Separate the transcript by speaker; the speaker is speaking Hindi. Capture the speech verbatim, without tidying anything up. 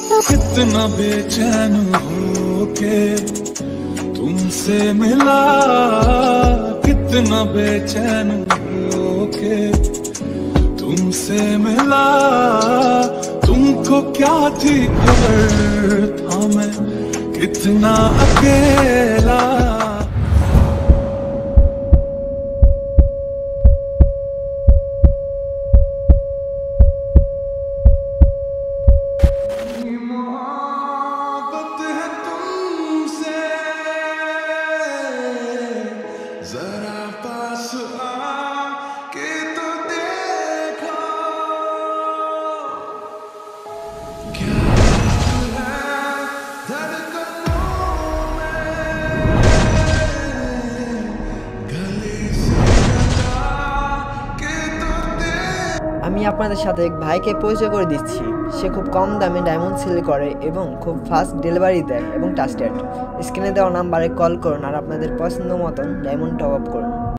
Speaker 1: कितना बेचैन होके तुमसे मिला, कितना बेचैन होके तुमसे मिला। तुमको क्या थी खबर, था मैं कितना अकेला। जरा पास आके तो देखो क्या है धड़कनों में, गले से लगा के तो देखो।
Speaker 2: আমি আপনাদের সাথে এক ভাইকে পরিচয় করে দিচ্ছি। সে খুব কম দামে ডায়মন্ড সেল করে এবং খুব ফাস্ট ডেলিভারি দেয় এবং ট্রাস্টেড। স্ক্রিনে দেওয়া নাম্বারে কল করুন আর আপনাদের পছন্দ মতন ডায়মন্ড টপ আপ করুন।